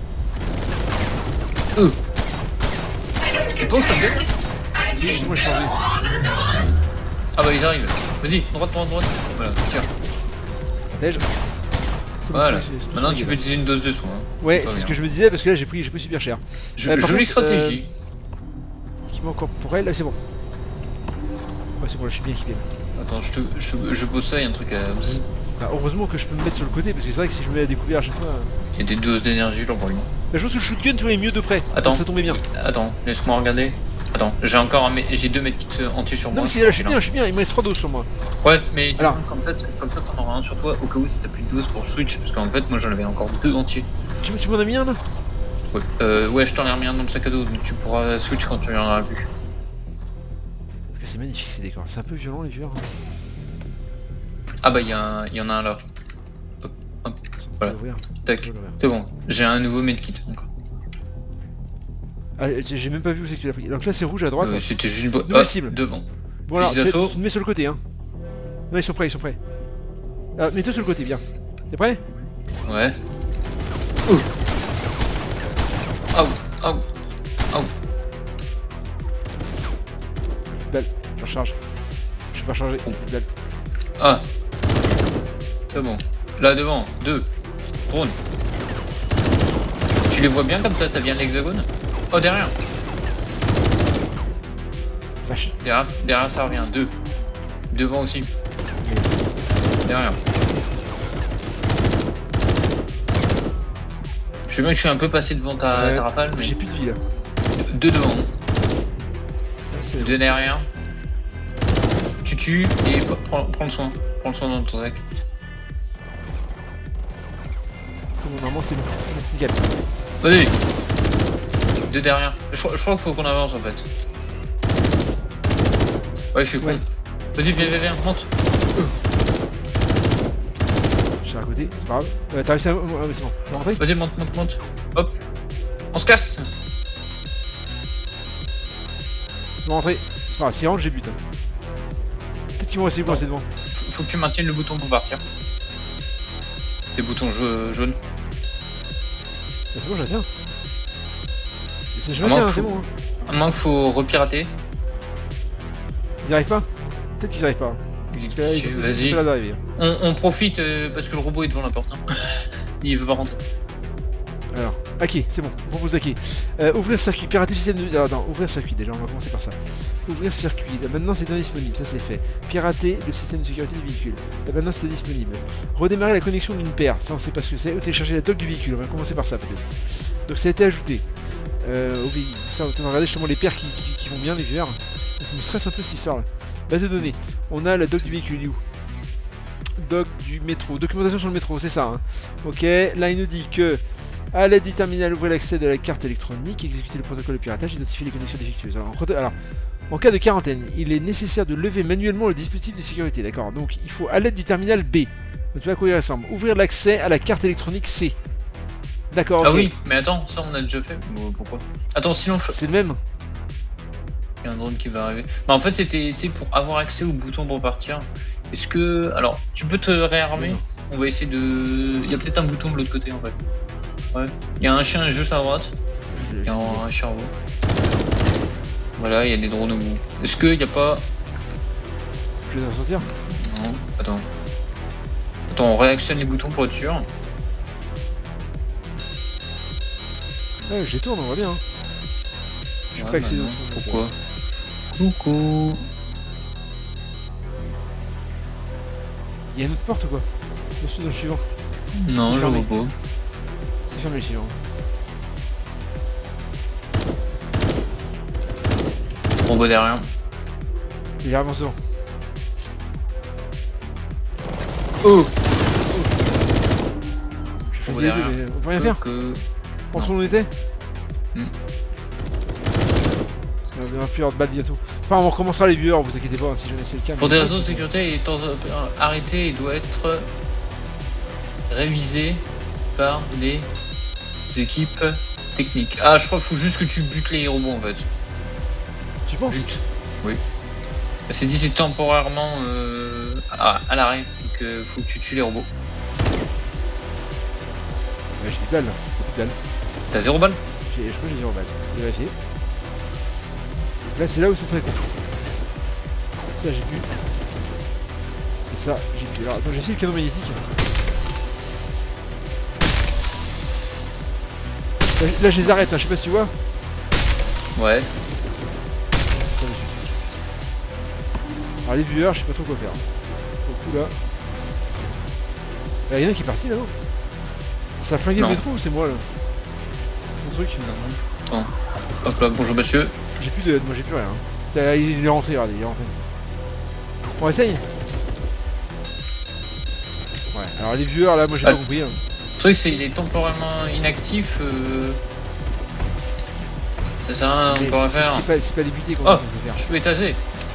Euh. C'est pas au shotgun? Oui, moi je change. Ah bah ils arrivent. Vas-y, droite, droite, droite. Voilà, tiens. Protège. Voilà. Maintenant tu peux utiliser une dose de soin. Ouais, c'est ce que je me disais parce que là j'ai pris, j'ai pris super cher. Je, euh, jolie contre, stratégie. Euh, équipement corporel, là c'est bon. Ouais, c'est bon, là je suis bien équipé. Attends, je te, je, je pose ça, il y a un truc à. Bah, heureusement que je peux me mettre sur le côté parce que c'est vrai que si je me mets à découvert à chaque fois. Il y a des doses d'énergie là pour lui. Bah, je pense que le shotgun tu vois est mieux de près. Attends, ça tombait bien. Attends, laisse-moi regarder. Attends, j'ai encore un, j'ai deux medkits entiers sur moi. Non mais si là je suis bien, je suis bien, il me reste trois doses sur moi. Ouais, mais alors comme ça, comme ça t'en auras un sur toi au cas où si t'as plus de doses pour switch, parce qu'en fait moi j'en avais encore deux entiers. Tu, tu m'en as mis un là? Ouais, euh, ouais, je t'en ai remis un dans le sac à dos, donc tu pourras switch quand tu en auras plus. Parce que c'est magnifique ces décors, c'est un peu violent les vieux. Ah bah il y, y en a un là. Hop, hop, voilà. Tac, c'est bon, j'ai un nouveau medkit. Ah, j'ai même pas vu où c'est que tu l'as pris. Donc là c'est rouge à droite. Euh, C'était juste une ah, cible. Devant. Bon alors, tu, tu te mets sur le côté hein. Non ils sont prêts, ils sont prêts. Ah, mets-toi sur le côté, viens. T'es prêt? Ouais. Ouh. Aouh, aouh, aouh. Dalle, je recharge. Je suis pas rechargé. Oh. Dalle. Ah. C'est bon. Là devant, deux. Drone. Tu les vois bien comme ça, t'as bien l'hexagone? Oh derrière. Vache. Derrière, derrière ça revient, deux. Devant aussi. Derrière. Je sais bien que je suis un peu passé devant ta, ouais, ta rafale, mais... J'ai plus de vie là. Deux devant. Ouais, deux derrière. Tu tues et prends, prends le soin. Prends le soin dans ton sac. C'est bon, normalement c'est bon. Nickel. Vas-y. Deux derrière. Je, je crois qu'il faut qu'on avance en fait. Ouais, je suis con. Ouais. Vas-y, viens, viens, viens, monte. Je suis à côté, c'est pas grave. Ouais, t'as réussi à... Ouais, c'est bon. Tu vas rentrer? Vas-y, monte, monte, monte. Hop. On se casse. Je vais rentrer. C'est pas grave, s'il rentre, j'ai but. Hein. Peut-être qu'ils vont essayer de passer devant. Faut que tu maintiennes le bouton pour partir. Les boutons jaunes. C'est bon, je la tiens. C'est je la tiens, c'est bon. Hein. À moins qu'il faut repirater. Ils y arrivent pas? Peut-être qu'ils y arrivent pas. Vas-y. On, on profite euh, parce que le robot est devant la porte. Hein. Il veut pas rentrer. Alors, ok, c'est bon, on propose ok. Euh, ouvrir circuit, pirater système de... Ah, non, ouvrir circuit, déjà, on va commencer par ça. Ouvrir circuit, là, maintenant c'est indisponible, ça c'est fait. Pirater le système de sécurité du véhicule, là, maintenant c'est disponible. Redémarrer la connexion d'une paire, ça on sait pas ce que c'est. Ou télécharger la doc du véhicule, on va commencer par ça peut-être. Donc ça a été ajouté. Euh, au véhicule, ça on va regarder justement les paires qui, qui, qui vont bien, les vieurs. Ça me stresse un peu cette histoire là. Base de données, on a la doc du véhicule, il est où? Doc du métro, documentation sur le métro, c'est ça. Hein. Ok, là il nous dit que à l'aide du terminal, ouvrez l'accès de la carte électronique, exécuter le protocole de piratage, identifier les connexions défectueuses. Alors en, alors, en cas de quarantaine, il est nécessaire de lever manuellement le dispositif de sécurité, d'accord? Donc il faut à l'aide du terminal B, donc tu vois à quoi il ressemble, ouvrir l'accès à la carte électronique C. D'accord, ok. Ah oui, mais attends, ça on a déjà fait. Bon, pourquoi? Attends, sinon... C'est le même. Il y a un drone qui va arriver. Bah, en fait, c'était pour avoir accès au bouton pour partir. Est-ce que... Alors, tu peux te réarmer? On va essayer de... Il y a peut-être un bouton de l'autre côté, en fait. Ouais. Il y a un chien juste à droite. Il y a un, un chien en haut. Voilà, il y a des drones au bout. Est-ce qu'il n'y a pas... Je vais sortir? Non, attends. Attends, on réactionne les boutons pour être sûr. Ouais, je les tourne, on voit bien. Hein. Je suis ouais, pas accédé au son. Pourquoi? Coucou. Il y a une autre porte ou quoi? Dans le suivant. Non, je vois pas. C'est fermé le suivant. On voit derrière. Il avance devant. Oh, On voit derrière. On peut rien faire. Que... Entre où on était hmm. Il va plus avoir de balles bientôt. Enfin, on recommencera les viewers, vous inquiétez pas, hein, si jamais c'est le cas. Pour des raisons de sécurité, il est arrêté et doit être révisé par les équipes techniques. Ah, je crois qu'il faut juste que tu butes les robots en fait. Tu penses? Bute. Oui. C'est dit c'est temporairement euh, à, à l'arrêt. Donc que faut que tu tues les robots. Ouais, j'ai des balles, beaucoup de balles. T'as zéro balle? Je crois que j'ai zéro balle, j'ai vérifié. Là c'est là où c'est très con. Ça j'ai pu. Et ça j'ai pu. Alors attends, j'ai essayé le canon magnétique. Là, là je les arrête, hein. Je sais pas si tu vois. Ouais. Alors les viewers, je sais pas trop quoi faire. Au coup là. Il y en a qui est parti là, non? Ça a flingué le métro ou c'est moi là? Mon truc? Non. Non. Hop là, bonjour monsieur. J'ai plus de... moi j'ai plus rien. Hein. Il est rentré, regardez, il est rentré. On essaye? Ouais, alors les viewers là, moi j'ai ouais. pas compris. Hein. Le truc c'est qu'il est temporairement inactif. Euh... Ça sert à rien, on peut rien faire. C'est pas, pas débuté qu'on oh, va se faire. Je peux étager.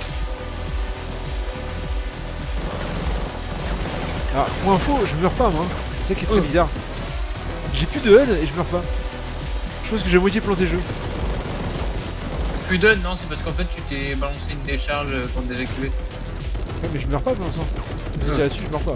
Alors pour info, je meurs pas moi. C'est ça qui est très oh. bizarre. J'ai plus de H U D et je meurs pas. Je pense que j'ai à moitié planté le jeu. Plus de H U D, non, c'est parce qu'en fait tu t'es balancé une décharge contre des activés. Ouais, mais je meurs pas pour l'instant. Je tire là-dessus, je meurs pas.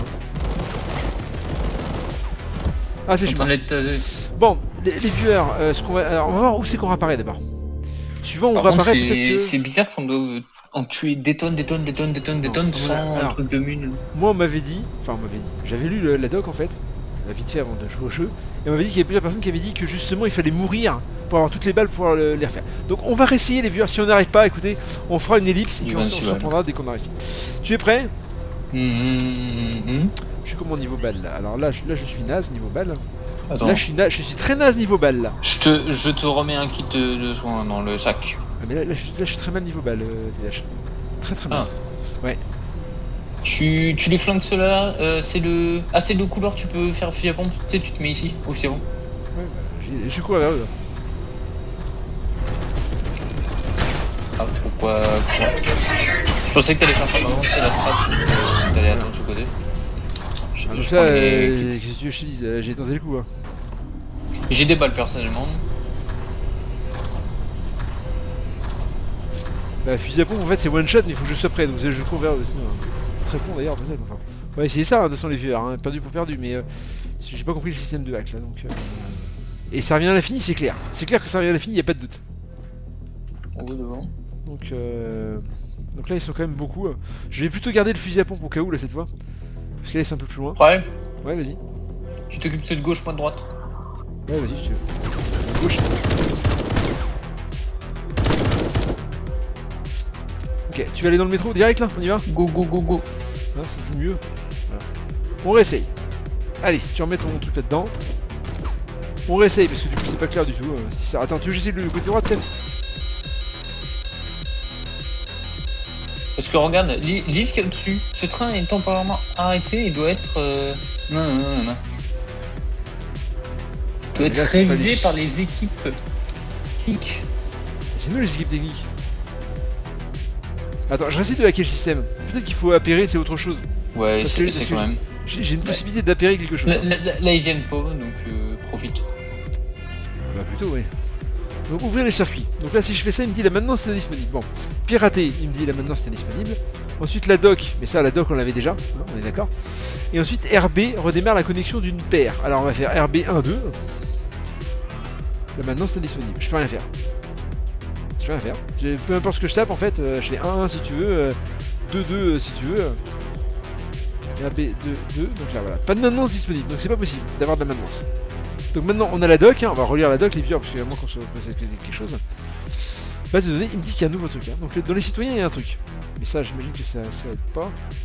Ah, c'est super. Bon, les, les viewers, euh, ce qu'on va... Alors, on va voir où c'est qu'on réapparaît d'abord. Suivant, on réapparaît peut-être que... C'est bizarre qu'on doit en tuer des tonnes, des tonnes, des tonnes, des tonnes, des tonnes sans un truc de mine. Moi, on m'avait dit... Enfin, on m'avait dit... J'avais lu le, la doc, en fait, vite fait avant de jouer au jeu, et on m'avait dit qu'il y avait plusieurs personnes qui avaient dit que justement, il fallait mourir pour avoir toutes les balles pour pouvoir le, les refaire. Donc, on va réessayer, les viewers. Si on n'arrive pas, écoutez, on fera une ellipse et puis on, on se reprendra dès qu'on a réussi. Tu es prêt? mmh. Je suis comme mon niveau balle, là. Alors là, je, là, je suis naze, niveau balle. Attends. Là je suis, je suis très naze niveau balle là. Je te, je te remets un kit de, de soins dans le sac. Ah, mais là, là, je, là je suis très mal niveau balle, euh, T H. Très très mal. Ah. Ouais. Tu, tu les flingues ceux-là, euh, c'est le... Ah c'est le couleur, tu peux faire fusil à pompe. Tu sais, tu te mets ici, au fusil à pompe. Ouais, bah, je cours vers eux là. Ah pourquoi, pourquoi je pensais que t'allais faire ça avant, c'est la strat, euh, t'allais attendre de ce côté. Ah, donc là, euh, qu'est-ce que tu veux que je te dise, j'ai tenté le coup. Hein. J'ai des balles personnellement. Bah, fusil à pompe en fait c'est one shot, mais il faut que je sois prêt, donc je cours vers eux. C'est très con d'ailleurs, peut-être. Enfin, on va essayer ça, hein, de toute façon, les viewers, hein, perdu pour perdu, mais euh, j'ai pas compris le système de hack là donc. Euh... Et ça revient à l'infini, c'est clair. C'est clair que ça revient à l'infini, y a pas de doute. On va devant. Donc, euh... donc là, ils sont quand même beaucoup. Euh... Je vais plutôt garder le fusil à pompe au cas où là cette fois. Parce que là, ils sont un peu plus loin. Ouais. Ouais, vas-y. Tu t'occupes de cette gauche, moi de droite. Ouais, vas-y, si tu veux. Gauche. Ok, tu vas aller dans le métro direct là, on y va? Go, go, go, go. Hein, c'est mieux. Voilà. On réessaye. Allez, tu remets ton truc là-dedans. On réessaye parce que du coup, c'est pas clair du tout. Euh, si ça... Attends, tu veux que j'essaye le côté droit peut-être? Parce que regarde, lis ce qu'il y a au-dessus. Ce train est temporairement arrêté, il doit être... Euh... Non, non, non, non. Il doit être là, révisé par les équipes techniques. C'est nous les équipes techniques. Attends, je réessaye de hacker le système. Peut-être qu'il faut appairer, c'est autre chose. Ouais, c'est quand même. J'ai une possibilité d'appairer quelque chose. Là, là, là, ils viennent pas, donc euh, profite. Bah plutôt, oui. Donc ouvrir les circuits. Donc là si je fais ça il me dit la maintenance c'est disponible. Bon, pirater il me dit la maintenance c'est disponible. Ensuite la doc, mais ça la doc on l'avait déjà, hein, on est d'accord. Et ensuite R B redémarre la connexion d'une paire. Alors on va faire R B un deux. La maintenance c'est disponible, je peux rien faire. Je peux rien faire. Peu importe ce que je tape en fait, euh, je fais un un si tu veux, euh, deux deux euh, si tu veux. R B deux deux, donc là voilà. Pas de maintenance disponible, donc c'est pas possible d'avoir de la maintenance. Donc maintenant on a la doc, hein, on va relire la doc les viewers parce qu'il y a moins qu'on se passe quelque chose. Base de données, il me dit qu'il y a un nouveau truc. Hein. Donc dans les citoyens il y a un truc. Mais ça j'imagine que ça, ça aide pas.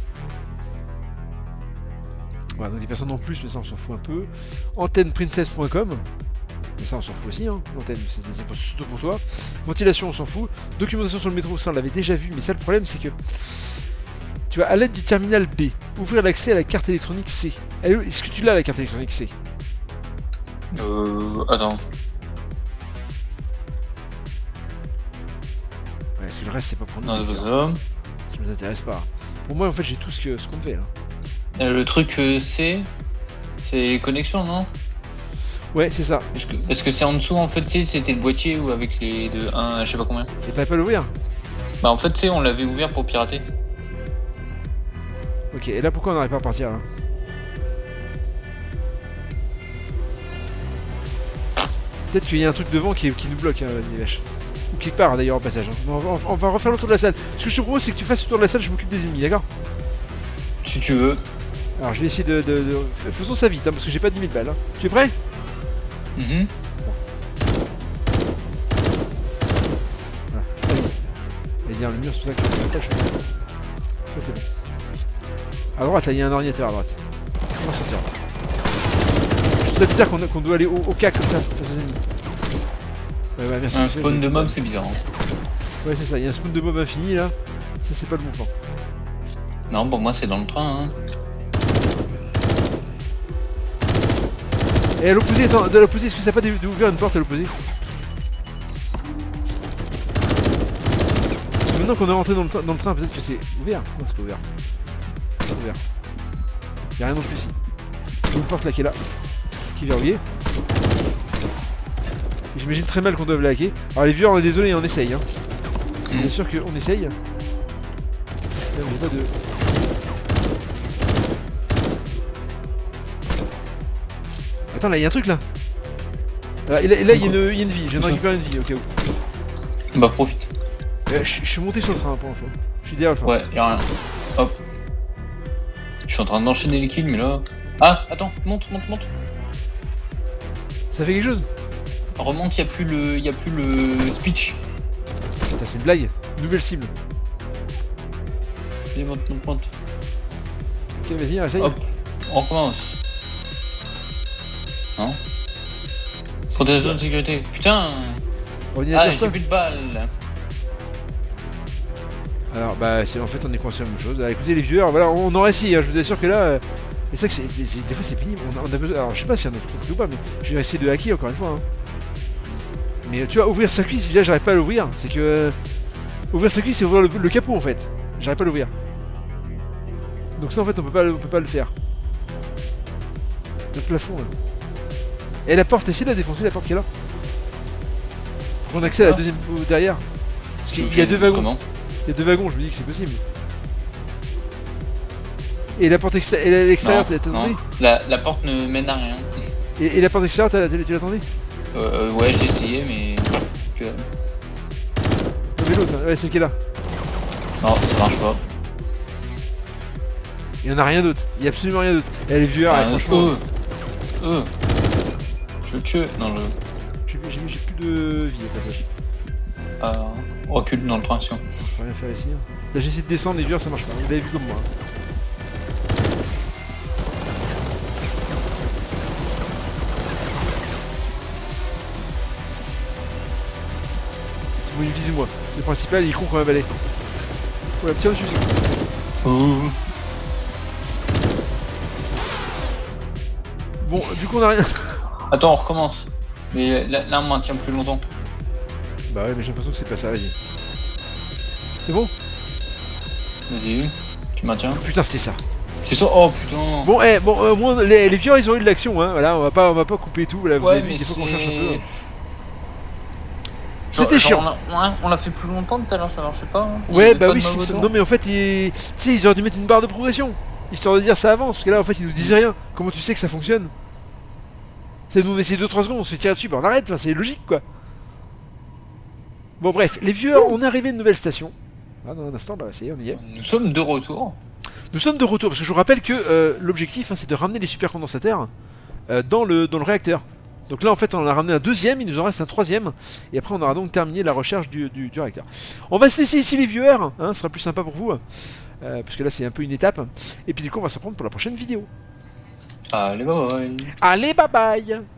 Voilà, donc des personnes en plus, mais ça on s'en fout un peu. Antenne princess point com. Mais ça on s'en fout aussi, hein. Antenne, c'est surtout pour toi. Ventilation on s'en fout. Documentation sur le métro, ça on l'avait déjà vu, mais ça le problème c'est que. Tu vas à l'aide du terminal B, ouvrir l'accès à la carte électronique C. Est-ce que tu l'as la carte électronique C? Euh... Attends. Ouais, si le reste c'est pas pour nous. Non, c'est pas ça. Ça nous intéresse pas. Pour moi en fait j'ai tout ce qu'on ce qu'on fait là. Euh, le truc euh, C, c'est les connexions, non? Ouais, c'est ça. Est-ce que c'est -ce en dessous en fait, c'était le boîtier ou avec les deux un, je sais pas combien. Et t'avais pas l'ouvrir? Bah en fait, tu sais, on l'avait ouvert pour pirater. Ok, et là pourquoi on n'arrive pas à partir là? Peut-être qu'il y a un truc devant qui, qui nous bloque, hein, les vaches. Ou quelque part d'ailleurs au passage. Hein. On, va, on va refaire le tour de la salle. Ce que je te propose, c'est que tu fasses le tour de la salle, je m'occupe des ennemis, d'accord? Si tu veux. Alors je vais essayer de... de, de... Faisons ça vite, hein, parce que j'ai pas dix mille balles. Hein. Tu es prêt? Mm-hmm. Voilà. Allez, dire le mur, c'est pour ça que je ne pas le choix. Ça c'est bon. À droite, là, il y a un ordinateur à droite. On va sortir. Je trouve ça bizarre qu'on qu'on doit aller au, au cac comme ça, face aux ennemis. Ouais, ouais, merci. Un spawn de mob, c'est bizarre. Hein. Ouais, c'est ça, il y a un spawn de mob infini là. Ça, c'est pas le bon plan. Non, pour moi, c'est dans le train. Hein. Et à l'opposé, attends, de l'opposé, est-ce que ça n'a pas ouvert une porte à l'opposé? Parce que maintenant qu'on est rentré dans le, dans le train, peut-être que c'est ouvert. Non, c'est pas ouvert. C'est pas ouvert. Y'a rien non plus ici. Il y a une porte là qui est là. Qui est verrouillée. J'imagine très mal qu'on doive la hacker. Alors les viewers, on est désolé, on essaye. Hein. Mm. Bien sûr qu'on essaye. Là, on n'a pas de... Attends, là, il y a un truc là. Ah, et là, il y, y a une vie. Je viens de récupérer une vie, au cas où. Bah, profite. Euh, je suis monté sur le train pour l'info. Je suis derrière le train. Ouais, y'a rien. Hop. Je suis en train d'enchaîner les kills, mais là. Ah, attends, monte, monte, monte. Ça fait quelque chose? Remonte, y'a plus le. Y'a plus le speech. Putain, c'est une blague. Nouvelle cible. Allez, monte, monte, monte. Ok, vas-y, essaye. Hop, on recommence. Non. Protection de sécurité. Putain. Ah, j'ai plus de balles. Alors, bah, c'est en fait, on est conscient de la même chose. Alors, écoutez, les viewers, voilà, on aurait essayé. Hein, je vous assure que là. Euh... Et c'est vrai que c'est, des, des fois c'est pénible, on a, on a besoin... Alors je sais pas si on a compris ou pas, mais je vais essayer de hacker encore une fois. Hein. Mais tu vois, ouvrir circuit, si là j'arrive pas à l'ouvrir, c'est que... Euh, ouvrir circuit, c'est ouvrir le, le capot en fait. J'arrive pas à l'ouvrir. Donc ça en fait on peut pas, on peut pas le faire. Le plafond là. Et la porte, essayez de la défoncer, la porte qui est là. Faut qu'on accède à la deuxième derrière. Parce qu'il y a deux wagons. Comment ? Il y a deux wagons, je me dis que c'est possible. Et la porte extérieure, et l'extérieur, t'as attendu? la, la porte ne mène à rien. Et, et la porte extérieure, tu l'attendais? Euh, ouais, j'ai essayé, mais... Que... Mais l'autre, ouais, celle qui est là. Non, ça marche pas. Il y en a rien d'autre, il y a absolument rien d'autre. Elle est vieux, ah, franchement... Euh, euh. Je veux le tuer, non, le... J'ai plus de vie au passage. Ah, on recule dans le train, si on... On peut rien faire ici. Hein. Là j'essaie de descendre, les vieux, ça marche pas, vous l'avez vu comme moi. Hein. Bon, il vise moi, c'est le principal, il est con quand même aller. Oh la petite je suis. Oh. Bon, du coup on a rien. Attends, on recommence. Mais là, là on maintient plus longtemps. Bah ouais, mais j'ai l'impression que c'est pas ça, vas-y. C'est bon? Vas-y, tu maintiens. Putain, c'est ça. C'est ça, oh putain. Bon, eh, bon, euh, moins, les, les vieux ils ont eu de l'action, hein, voilà, on va pas, on va pas couper tout, voilà, vous ouais, avez vu, des fois qu'on cherche un peu. Hein. C'était chiant. On l'a fait plus longtemps tout à l'heure, ça marchait pas. Hein. Ouais, bah oui, non mais en fait, ils... tu sais, ils auraient dû mettre une barre de progression, histoire de dire ça avance, parce que là en fait ils nous disent rien. Comment tu sais que ça fonctionne? C'est nous on essaie deux trois secondes, on se fait tirer dessus, bah on arrête, enfin, c'est logique quoi. Bon bref, les viewers, on est arrivé à une nouvelle station. Ah dans un instant, bah ça y est, on y est. Nous sommes de retour. Nous sommes de retour, parce que je vous rappelle que euh, l'objectif hein, c'est de ramener les supercondensateurs euh, dans, le, dans le réacteur. Donc là en fait on en a ramené un deuxième, il nous en reste un troisième, et après on aura donc terminé la recherche du, du, du réacteur. On va se laisser ici les viewers, hein, ce sera plus sympa pour vous, euh, parce que là c'est un peu une étape, et puis du coup on va se reprendre pour la prochaine vidéo. Allez bye bye. Allez bye bye.